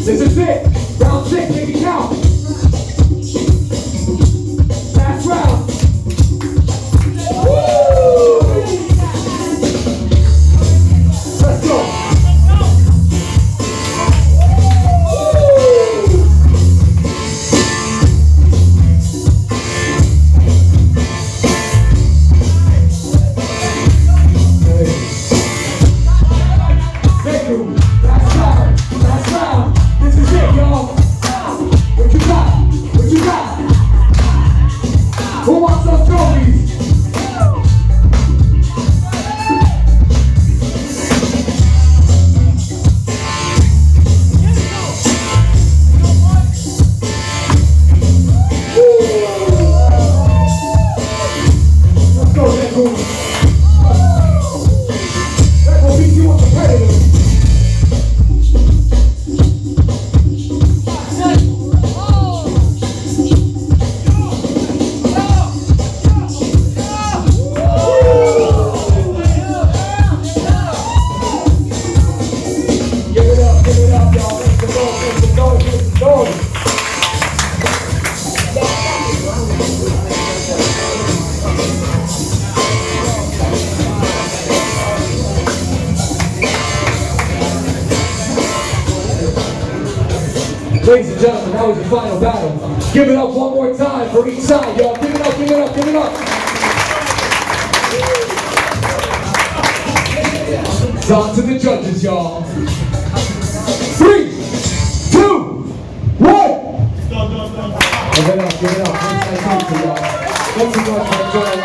This is it. Round 6, make it count. Last round. Woo! Let's go. Last round. This is it, y'all. What you got? What you got? Who wants those trophies? Let's go, Red Bull. Red Bull beat you up competitive. Ladies and gentlemen, that was the final battle. Give it up one more time for each side, y'all. Give it up, give it up, give it up. It's on to the judges, y'all. 3, 2, 1. Give it up, give it up. Thanks so much for joining us.